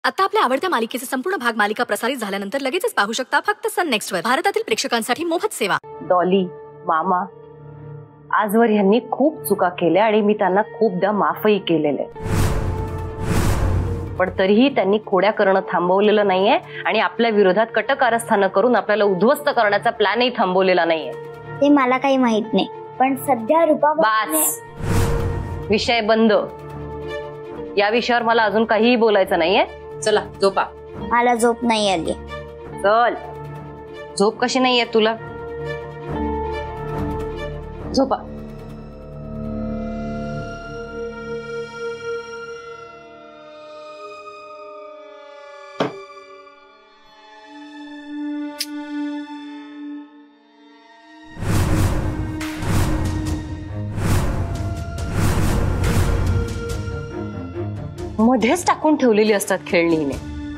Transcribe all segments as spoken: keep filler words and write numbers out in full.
आता आपल्या आवडत्या मालिकेचे संपूर्ण भाग मालिका प्रसारित झाल्यानंतर लगेचच पाहू शकता फक्त सन नेक्स्ट वर. भारतातील प्रेक्षकांसाठी मोफत सेवा. डॉली, मामा, आजवर यांनी खूप चुका केल्या आणि मी त्यांना खूपदा माफही केलेले, पण तरीही त्यांनी खोड्या करणं थांबवलेलं नाहीये आणि आपल्या विरोधात कट कारस्थान करून आपल्याला उद्ध्वस्त करण्याचा प्लॅनही थांबवलेला नाहीये. ते मला काही माहित नाही, पण सध्या रूपा बस, विषय बंद. या विषयावर मला अजून काहीही बोलायचं नाहीये. चला झोपा. मला झोप नाही आली. चल, झोप कशी नाहीये तुला? झोपा. मध्येच टाकून ठेवलेली असतात खेळणी हिने.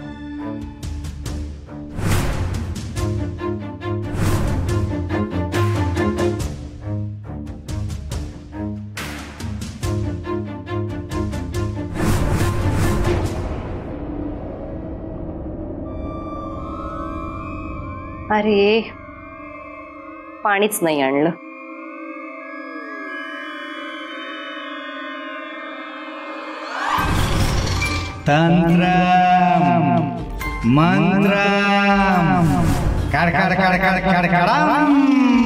अरे, पाणीच नाही आणलं. तंत्रम मंत्रम कड कड कड कड कड कडम.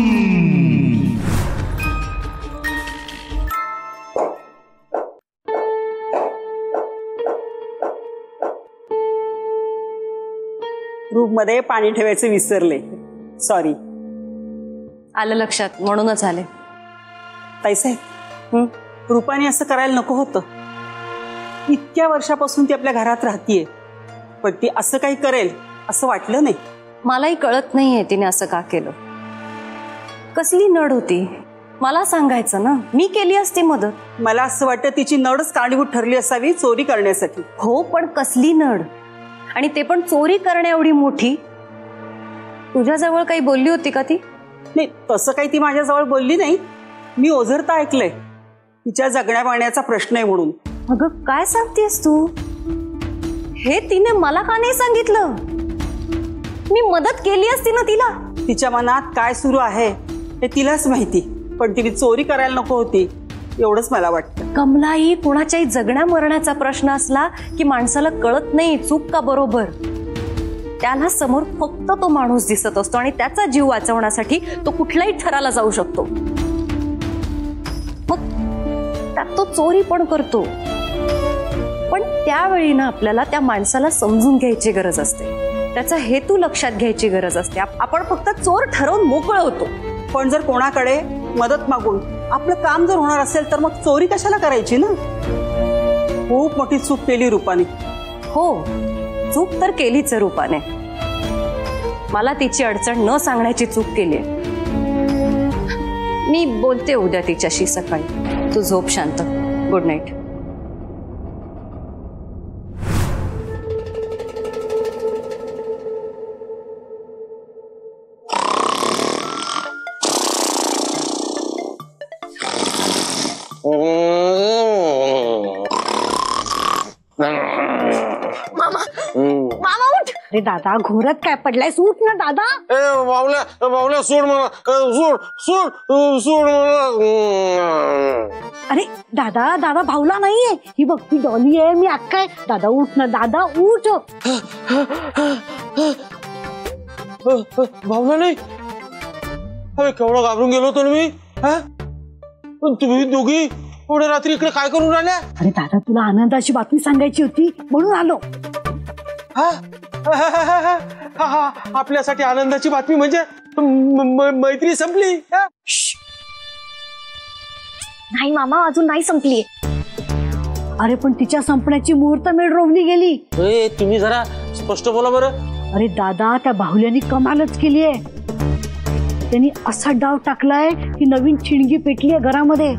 रूम मध्ये पाणी ठेवायचे विसरले, सॉरी. आलं लक्षात, म्हणूनच आले. ताईसाहेब, रूपाने असं करायला नको होतं. इतक्या वर्षापासून ती आपल्या घरात राहतीये, पण ती असं काही करेल असं वाटलं नाही. मलाही कळत नाहीये तिने असं का केलं. कसली नड होती मला सांगायचं ना, मी केली असती मदत. मला असं वाटतं तिची नडच कारणीभूत ठरली असावी चोरी करण्यासाठी. हो, पण कसली नड, आणि ते पण चोरी करण्या एवढी मोठी. तुझ्याजवळ काही बोलली होती का ती? नाही, तसं काही ती माझ्याजवळ बोलली नाही. मी ओझरता ऐकलंय तिच्या जगण्या मागण्याचा प्रश्न आहे म्हणून. अगं काय सांगतेस तू? हे तिने मला का नाही सांगितलं? मी मदत केली असती ना तिला. तिच्या मनात काय सुरू आहे हे तिलाच माहिती, पण तिने चोरी करायला नको होती एवढंच मला वाटतं. कमलाही कोणाच्याही जगण्या मरण्याचा प्रश्न असला की माणसाला कळत नाही चूक का बरोबर. त्याला समोर फक्त तो माणूस दिसत असतो आणि त्याचा जीव वाचवण्यासाठी तो कुठल्याही थराला जाऊ शकतो. मग त्यात तो चोरी पण करतो. पण त्यावेळी ना आपल्याला त्या माणसाला समजून घ्यायची गरज असते, त्याचा हेतू लक्षात घ्यायची गरज असते. आपण फक्त चोर ठरवून मोकळं होतो. पण जर कोणाकडे मदत मागून आपलं काम जर होणार असेल तर मग चोरी कशाला करायची ना. खूप मोठी चूक केली रूपाने. हो, चूक तर केलीच रूपाने. मला तिची अडचण न सांगण्याची चूक केली. मी बोलते उद्या तिच्याशी सकाळी. तू झोप शांत. Good night. मामा, मामा उठ. अरे दादा, घोरत काय पडलाय? उठ ना दादा. ए बावल्या, बावल्या सोड मला, सोड सोड सोड मला. अरे दादा, दादा भावला नाहीये. ही बघ, ती डॉली आहे, मी अक्का आहे. दादा उठ ना दादा, उठ. भावना नाही. अरे केवढा घाबरून गेलो होतो ना मी. पण तुम्ही दोघी एवढ्या रात्री इकडे काय करून राहिल्या? अरे दादा, तुला आनंदाची बातमी सांगायची होती म्हणून आलो. आपल्यासाठी आनंदाची बातमी म्हणजे मैत्री संपली? नाही मामा, अजून नाही संपली. अरे पण तिच्या संपण्याची मुहूर्तमेढ रोवली गेली. तुम्ही जरा स्पष्ट बोला बरं. अरे दादा, त्या बाहुल्यानी कमालच केली आहे. त्यांनी असा डाव टाकलाय की नवीन चिणगी पेटली आहे घरामध्ये.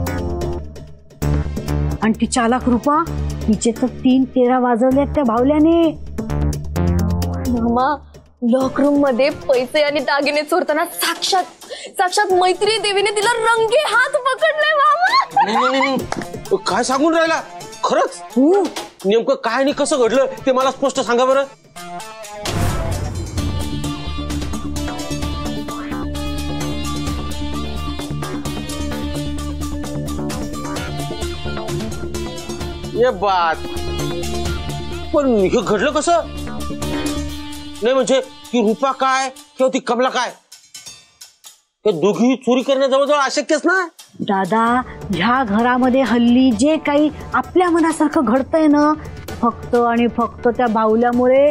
आणि ती चालाक रूपा, तिचे तर तीन तेरा वाजवले त्या बाहुल्याने. मामा, लॉक रूम मध्ये पैसे आणि दागिने चोरताना साक्षात साक्षात मैत्री देवीने तिला रंगे हात पकडले. मामा, काय सांगून राहिला? खरंच? हो, नेमकं काय आणि कसं घडलं ते मला स्पष्ट सांगा बरं. ये बात पण हे घडलं कसं. नाही म्हणजे ती रूपा काय किंवा ती कमला काय ते दोघी चोरी करणं जवळजवळ अशक्यच ना. दादा, ह्या घरामध्ये हल्ली जे काही आपल्या मनासारखं घडतंय ना, फक्त आणि फक्त त्या बाहुल्यामुळे.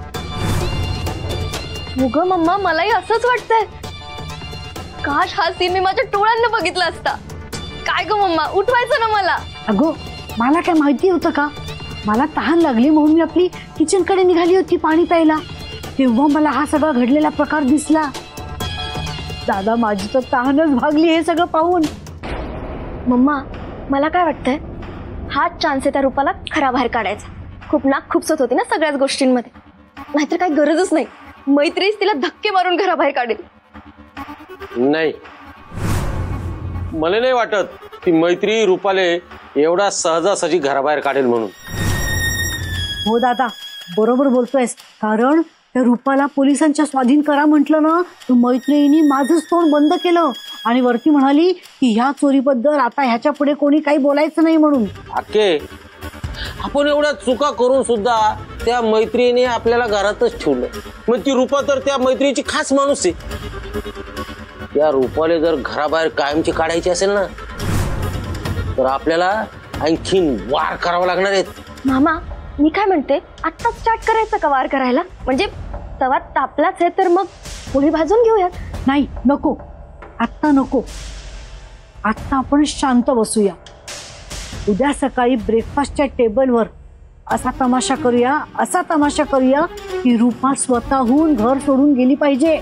मुग मम्मा, मलाही असंच वाटतंय. काश हा सीन मी माझ्या डोळ्यांना बघितला असता. काय ग मम्मा, उठवायचं ना मला. अगो, मला काय माहिती होतं का? मला तहान लागली म्हणून मी आपली किचनकडे निघाली होती पाणी प्यायला. तेव्हा मला हा सगळा घडलेला प्रकार दिसला. दादा, माझी तर तहानच भागली हे सगळं पाहून. मम्मा, मला काय वाटतंय, हाच चान्स आहे त्या रूपाला खरा बाहेर काढायचा. खूप नाक खुपसत होती ना सगळ्याच गोष्टींमध्ये. नाहीतर काही गरजच नाही, मैत्रीच तिला धक्के मारून घराबाहेर काढेल. नाही, मला नाही वाटत ती मैत्री रूपाले एवढा सहजासहजी घराबाहेर काढेल म्हणून. हो दादा, बरोबर बोलतोयस. कारण त्या रूपाला पोलिसांच्या स्वाधीन करा म्हटलं ना, तर मैत्रिणींनी माझंच तोंड बंद केलं आणि वरती म्हणाली की ह्या चोरीबद्दल आता ह्याच्या पुढे कोणी काही बोलायचं नाही म्हणून. अक्के, आपण एवढ्या चुका करून सुद्धा त्या मैत्रिणीने आपल्याला घरातच ठेवलं. मग ती रूपा तर त्या मैत्रिणीची खास माणूस आहे. त्या रूपाले जर घराबाहेर कायमची काढायची असेल ना, तर आपल्याला आणखीन वार करावा लागणार आहेत. मामा, मी काय म्हणते, आत्ता स्टार्ट करायचं का वार करायला? म्हणजे तवा तापलाच आहे तर मग पुढे भाजून घेऊयात. नाही, नको, आत्ता नको. आत्ता आपण शांत बसूया. उद्या सकाळी ब्रेकफास्टच्या टेबलवर असा तमाशा करूया, असा तमाशा करूया की रूपा स्वतःहून घर सोडून गेली पाहिजे.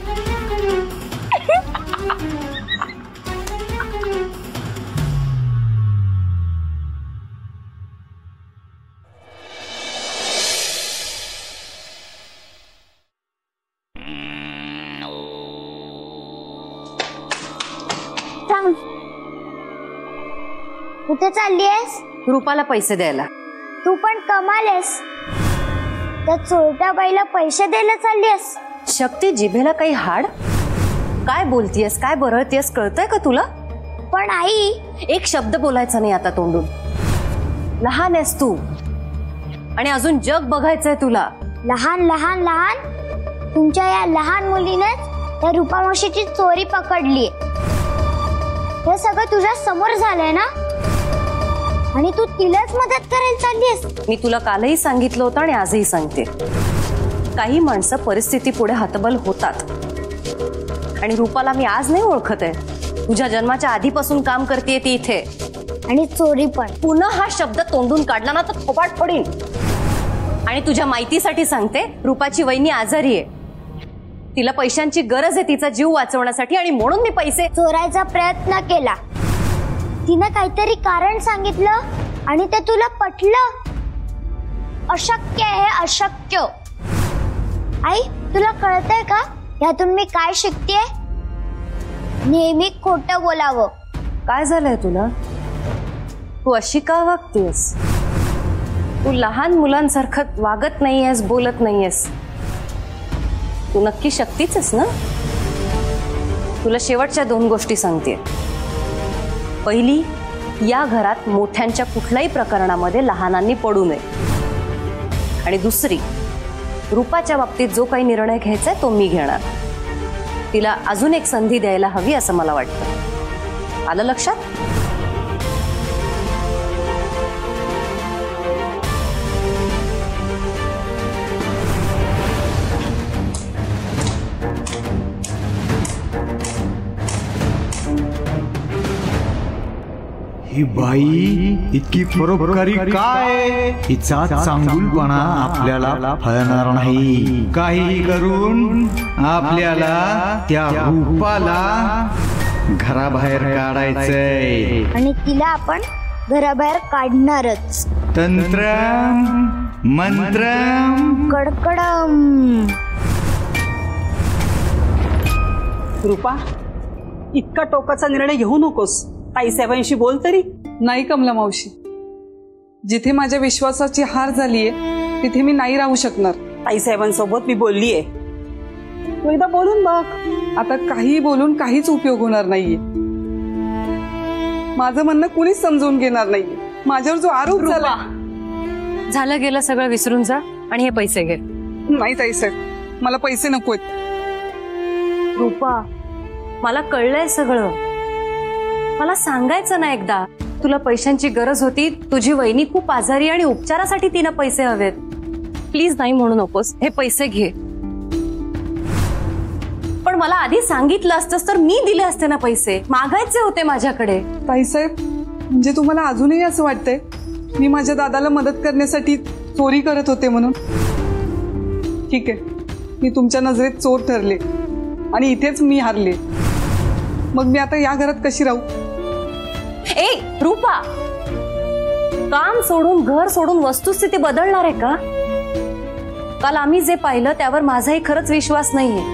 कुठे चाललीयस? रूपाला पैसे द्यायला. तू पण कमालेस. त्या चोरट्या बाईला पैसे द्यायला चाललीयस? शक्ती, जिभेला काही हाड? काय बोलतीयस, काय बरळतीयस, कळतंय का तुला? पण आई, एक शब्द बोलायचा नाही आता तोंडून. लहान आहेस तू आणि अजून जग बघायचंय तुला. लहान लहान लहान तुमच्या या लहान मुलीनेच त्या रूपा मावशीची चोरी पकडली. हे सगळं तुझ्या समोर झालंय ना, आणि तू तिलाच मदत करायला चाललीस. मी तुला कालही सांगितलं होतं आणि आजही सांगते, काही माणसं परिस्थिती पुढे हतबल होतात. आणि रूपाला मी आज नाही ओळखत आहे, तुझ्या जन्माच्या आधीपासून काम करते ती इथे. आणि चोरी पण. पुन्हा हा शब्द तोंडून काढला ना तर थोपाट पडीन. आणि तुझ्या माहितीसाठी सांगते, रूपाची वहिनी आजारी आहे. तिला पैशांची गरज आहे तिचा जीव वाचवण्यासाठी, आणि म्हणून मी पैसे चोरायचा प्रयत्न केला. तिनं काहीतरी कारण सांगितलं आणि ते तुला पटलं. अशक्य आहे, अशक्य. आई, तुला कळतंय का यातून मी काय शिकतेय? नेहमी खोटं बोलावं. काय झालंय तुला? तू अशी का वागतेस? तू लहान मुलांसारखं वागत नाहीयेस, बोलत नाहीयेस. तू नक्की शक्तीच आहेस ना? तुला शेवटच्या दोन गोष्टी सांगते. पहिली, या घरात मोठ्यांच्या कुठल्याही प्रकरणामध्ये लहानांनी पडू नये. आणि दुसरी, रूपाच्या बाबतीत जो काही निर्णय घ्यायचा तो मी घेणार. तिला अजून एक संधी द्यायला हवी असं मला वाटतं. आलं लक्षात? ही बाई इतकी परोपकारी काय? हिचा चांगुलपणा आपल्याला फळणार नाही. काही करून आपल्याला त्या रूपाला घराबाहेर काढायचंय. आणि तिला आपण घराबाहेर काढणारच. तंत्र मंत्र कडकडम. रूपा, इतका टोकाचा निर्णय घेऊ नकोस. ताईसाहेबांशी बोल तरी. नाही कमला मावशी, जिथे माझ्या विश्वासाची हार झालीये तिथे मी नाही राहू शकणार. ताईसाहेबांसोबत मी बोललीये, तू एकदा बोलून बघ. आता काही बोलून काहीच उपयोग होणार नाहीये. माझं म्हणणं कुणीच समजून घेणार नाहीये. माझ्यावर जो आरोप झाला. झालं गेलं सगळं विसरून जा आणि हे पैसे घे. नाही ताईसाहेब, मला पैसे नकोत. रूपा, मला कळलंय सगळं. मला सांगायचं ना एकदा, तुला पैशांची गरज होती. तुझी वहिनी खूप आजारी आणि उपचारासाठी तिनं पैसे हवेत. प्लीज नाही म्हणू नकोस, हे पैसे घे. पण मला आधी सांगितलं असतंस तर मी दिले असते ना पैसे. मागायचे होते माझ्याकडे. ताईसाहेब, म्हणजे तुम्हाला अजूनही असं वाटतंय मी माझ्या दादाला मदत करण्यासाठी चोरी करत होते म्हणून? ठीक आहे, मी तुमच्या नजरेत चोर ठरले आणि इथेच मी हारले. मग मी आता या घरात कशी राहू? ए रूपा, काम सोडून घर सोडून वस्तुस्थिती बदलणार आहे का? काल आम्ही जे पाहिलं त्यावर माझाही खरंच विश्वास नाहीये.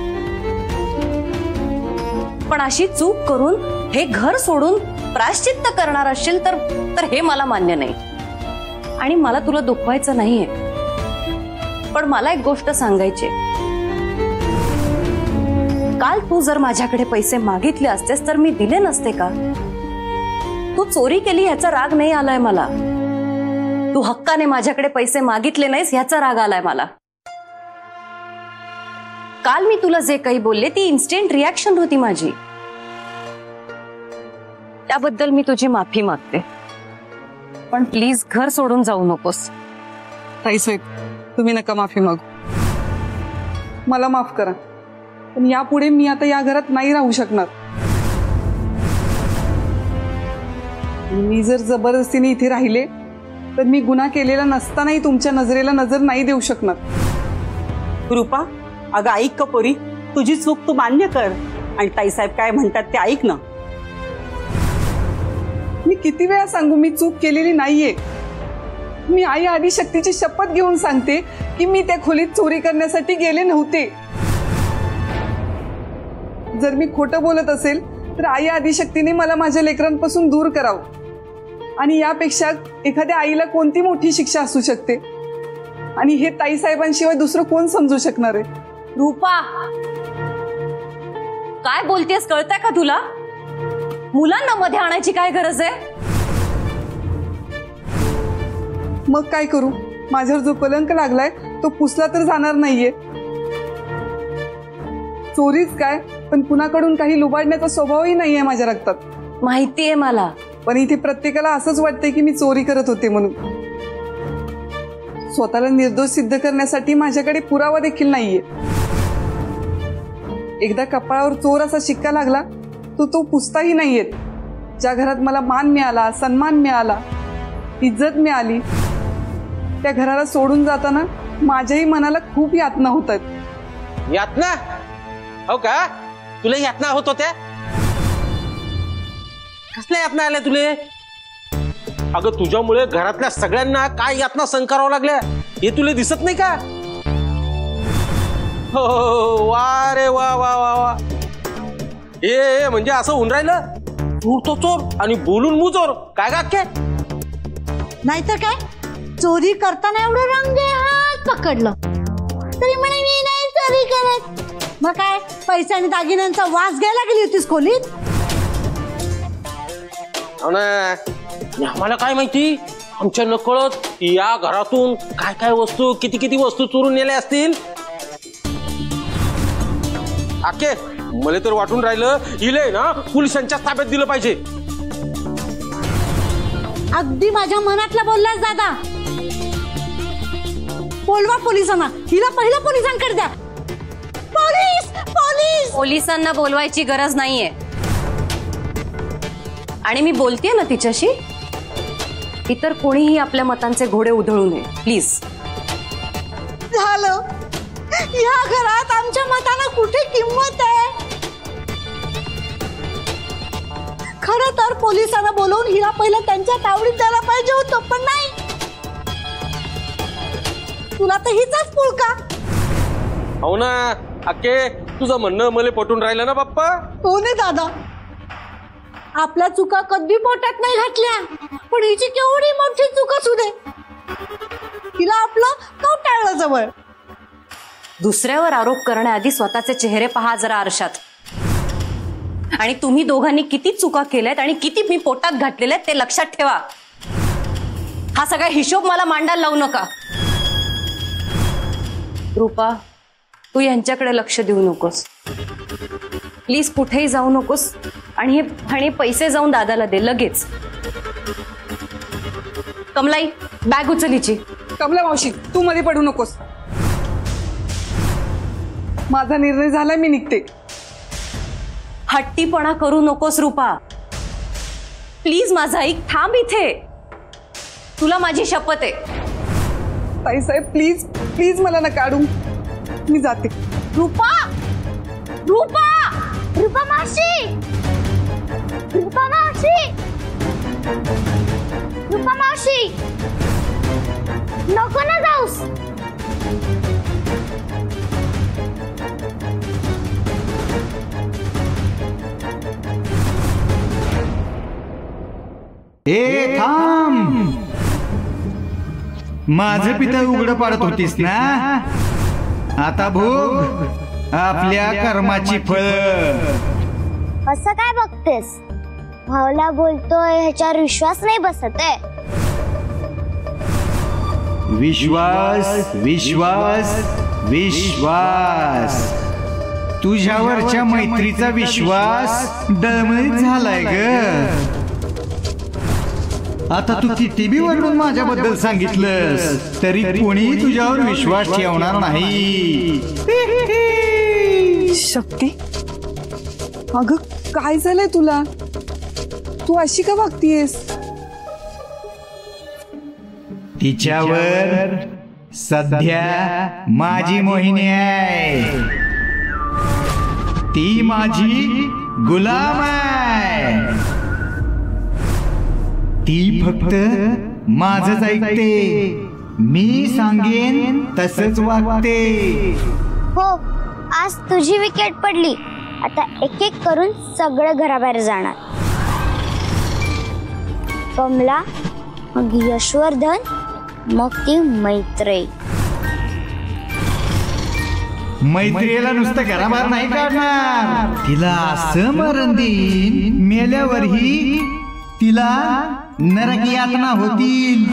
पण अशी चूक करून हे घर सोडून प्रायश्चित्त करणार असशील तर तर हे मला मान्य नाही. आणि मला तुला दुखवायचं नाहीये, पण मला एक गोष्ट सांगायची. काल तू जर माझ्याकडे पैसे मागितले असतेस तर मी दिले नसते का? तू चोरी केली ह्याचा राग नाही आलाय मला. तू हक्काने माझ्याकडे पैसे मागितले नाहीस ह्याचा राग आलाय मला. काल मी तुला जे काही बोलले ती इन्स्टंट रिॲक्शन होती माझी. त्याबद्दल मी तुझी माफी मागते, पण प्लीज घर सोडून जाऊ नकोस. ताईसाहेब, तुम्ही नका माफी मागू. मला माफ करा, पण यापुढे मी आता या घरात नाही राहू शकणार. मी जर जबरदस्तीने इथे राहिले तर मी गुन्हा केलेला नसतानाही तुमच्या नजरेला नजर नाही देऊ शकणार. रूपा, अगं ऐक का पोरी, तुझी चूक तू मान्य कर आणि ताईसाहेब काय म्हणतात ते ऐक ना. मी किती वेळा सांगू मी चूक केलेली नाहीये. मी आई आदिशक्तीची शपथ घेऊन सांगते की मी त्या खोलीत चोरी करण्यासाठी गेले नव्हते. जर मी खोटं बोलत असेल तर आई आदिशक्तीने मला माझ्या लेकरांपासून दूर करावं. आणि यापेक्षा एखाद्या आईला कोणती मोठी शिक्षा असू शकते? आणि हे ताईसाहेबांशिवाय दुसरं कोण समजू शकणार आहे? रूपा, काय बोलतेस कळतंय का तुला? मुलांना मध्ये आणायची काय गरज आहे? मग काय करू? माझ्यावर जो कलंक लागलाय तो पुसला तर जाणार नाहीये. चोरीच काय, पण कुणाकडून काही लुबाडण्याचा स्वभावही नाहीये माझ्या रक्तात. माहितीये मला, पण इथे प्रत्येकाला असंच वाटतंय की मी चोरी करत होते म्हणून. स्वतःला निर्दोष सिद्ध करण्यासाठी माझ्याकडे पुरावा देखील नाहीये. एकदा कपाळावर चोर असा शिक्का लागला तो तो पुसताही नाहीयेत. ज्या घरात मला मान मिळाला, सन्मान मिळाला, इज्जत मिळाली, त्या घराला सोडून जाताना माझ्याही मनाला खूप यातना होतात. यातना? हो का? तुला यातना होत होत्या? कसल्या यातना आल्या तुले? अगं तुझ्यामुळे घरातल्या सगळ्यांना काय यातना सहन करावं लागल्या हे तुला दिसत नाही का? हो वा रे वा वा वा वा. ए म्हणजे असं होऊन राहिलं, चोर तो चोर आणि बोलून मुचोर. काय गाके? नाहीतर काय, चोरी करताना एवढं रंगे हात पकडलं तरी म्हणे मी नाही चोरी करत. मग काय, पैसे आणि दागिन्यांचा वास घ्यायला गेली होतीस खोलीत? हो ना, आम्हाला काय माहिती, आमच्या नकळत या घरातून काय काय वस्तू, किती किती वस्तू चोरून नेल्या असतील. आके मला तर वाटून राहिलं इले ना पोलिसांच्या ताब्यात दिलं पाहिजे. अगदी माझ्या मनातला बोललास दादा. बोलवा पोलिसांना, हिला पहिला पोलिसांकडे द्या. Police police. पोलिसांना बोलवायची गरज नाहीये. आणि मी बोलतेय ना तिच्याशी, इतर कोणीही आपल्या मतांचे घोडे उधळू नये प्लीज. झालं, या घरात आमच्या मताला कुठे किंमत आहे? खरं तर पोलिसांना बोलवून हिला पहिलं त्यांच्या तावडीत द्यायला पाहिजे होतं, पण नाही. तुला तर हिचाच पुळका. हो ना अक्के, तुझं म्हणणं मला पटून राहिलं ना बाप्पा. हो ने दादा, आपल्या चुका कधी पोटात नाही घातल्या, पण हिची केवढी मोठी चूक असू दे, तिला आपलं कवटाळलं जवळ. दुसऱ्यावर आरोप करण्याआधी स्वतःचे चेहरे पहा जरा आरशात. आणि तुम्ही दोघांनी किती चुका केल्यात आणि किती मी पोटात घातलेल्या ते लक्षात ठेवा. हा सगळा हिशोब मला मांडायला लावू नका. रूपा, तू यांच्याकडे लक्ष देऊ नकोस प्लीज, कुठेही जाऊ नकोस. आणि हे आणि पैसे जाऊन दादाला दे लगेच. कमलाई, बॅग उचलीची. कमला मावशी, तू मध्ये पडू नकोस. माझा निर्णय झालाय, मी निघते. हट्टीपणा करू नकोस रूपा, प्लीज माझा ऐक. थांब इथे, तुला माझी शपथ आहे. ताईसाहेब प्लीज प्लीज मला न काढू, मी जाते. रूपा, रूपा, रूपा मावशी, रूपा मावशी, रूपा मावशी, नको ना जाऊस. ए थांब, माझं पितळ उघडं पाडत होतीस ना, आता भोग आपल्या कर्माची फळ. असं काय बघतेस? भावला बोलतोय ह्याच्यावर विश्वास नाही बसत आहे. विश्वास विश्वास विश्वास, तुझ्यावरच्या मैत्रीचा विश्वास डळमळीत झालाय ग. आता तू किती बी वरून माझ्याबद्दल सांगितलंस तरी कोणी तुझ्यावर विश्वास ठेवणार नाही. शक्ती, अगं काय झालंय तुला? तू अशी का वागतीयस? तिच्यावर सध्या माझी मोहिनी आहे, ती माझी गुलाम आहे. ती फक्त माझंच ऐकते, मी सांगेन तसंच वागते. हो, आज तुझी विकेट पडली. आता एक एक करून सगळं घराबाहेर जाणार. कमला, मग यशवर्धन, मग ती मैत्री. मैत्रीला नुसतं घराबाहेर नाही काढणार, तिला असं मरण देईन मेल्यावरही तिला नरक यातना होतील.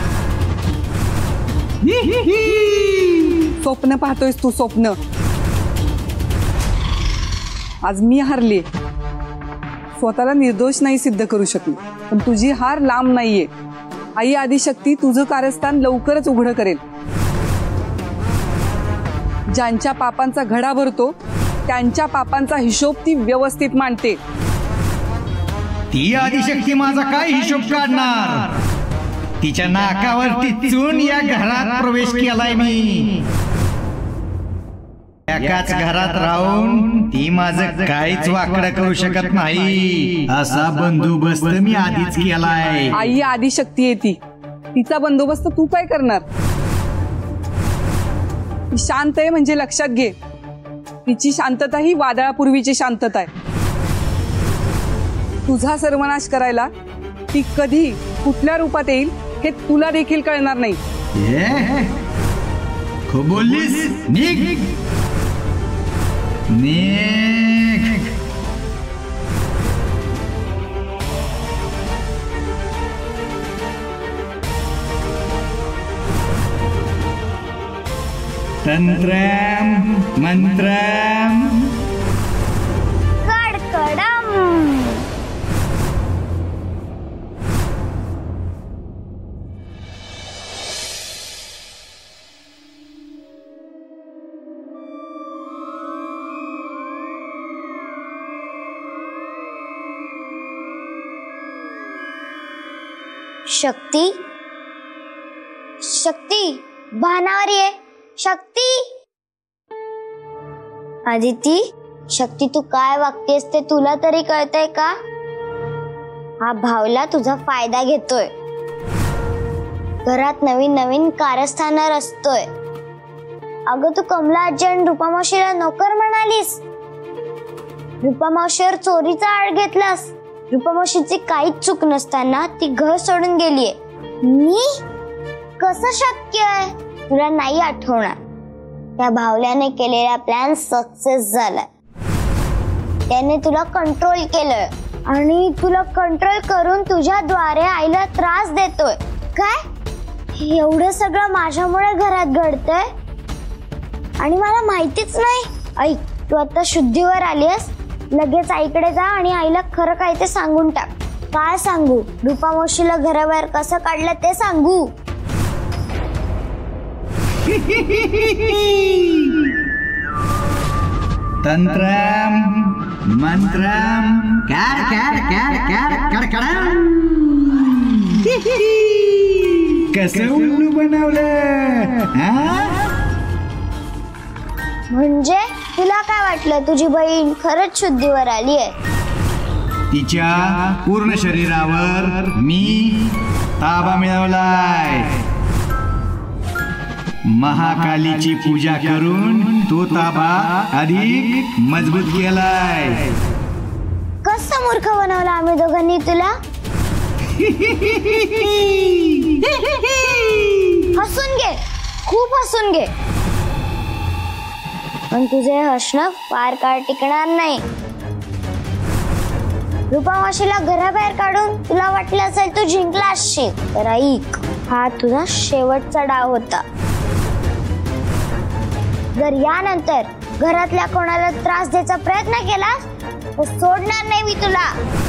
स्वप्न पाहतोयस तू, स्वप्न. आज मी हारले, स्वतःला निर्दोष नाही सिद्ध करू शकली, पण तुझी हार लांब नाहीये. आई आदिशक्ती तुझं कारस्थान लवकरच उघडं करेल. ज्यांच्या पापांचा घडा भरतो त्यांच्या पापांचा हिशोब ती व्यवस्थित मांडते. ती आदिशक्ती माझा काय हिशोब काढणार? तिच्या नाकावर टिचून या घरात प्रवेश केलाय मी. एकाच घरात राहून ती माझं काहीच वाकडं करू शकत नाही, असा बंदोबस्त मी आधीच केलाय. आई आदिशक्ती आहे ती, तिचा बंदोबस्त तू काय करणार? ती शांत आहे म्हणजे लक्षात घे, तिची शांतता ही वादळापूर्वीची शांतता आहे. तुझा सर्वनाश करायला ती कधी कुठल्या रूपात येईल हे तुला देखील कळणार नाही. खूप बोललीस, निघ निघ. तंत्रम मंत्रम कडकडम. शक्ती, शक्ती, भानावर ये. शक्ती, आदिती, शक्ती तू काय वागतेस ते तुला तरी कळतंय का? हा भावला तुझा फायदा घेतोय, घरात नवीन नवीन कारस्थानावर असतोय. अगं तू कमला आजी आणि रूपा मावशीला नोकर म्हणालीस, रूपा मावशीवर चोरीचा आळ घेतलास, रूपामावशीची काहीच चूक नसताना ती घर सोडून गेलीये. मी कसं शक्य आहे? तुला नाही आठवणार, त्या भावल्याने केलेला प्लॅन सक्सेस झालाय. त्याने तुला कंट्रोल केलंय आणि तुला कंट्रोल करून तुझ्याद्वारे आईला त्रास देतोय. काय एवढं सगळं माझ्यामुळे घरात घडतंय आणि मला माहितीच नाही? ऐक, तू आता शुद्धीवर आलीस, लगेच आईकडे जा आणि आईला खरं काय ते सांगून टाक. काय सांगू? रूपामावशीला घराबाहेर कसं काढलं ते सांगू? तंत्रम मंत्रम कार कार कार कार कडकडा. कसं उल्लू बनवलं? हा? म्हणजे तुला काय वाटलं तुझी बहीण खरंच शुद्धीवर आली आहे? तिच्या पूर्ण शरीरावर मी ताबा मिळवलाय. महाकालीची पूजा करून तो ताबा अधिक मजबूत केलाय. कसं मूर्ख बनवलं आम्ही दोघांनी तुला? हसून घे, खूप हसून घे, पण तुझे हसणं फार काळ टिकणार नाही. रूपामावशीला घराबाहेर काढून तुला वाटलं असेल तू जिंकला असशील, तर ऐक, हा तुझा शेवटचा डाव होता. जर यानंतर घरातल्या कोणाला त्रास द्यायचा प्रयत्न केला तर सोडणार नाही मी तुला.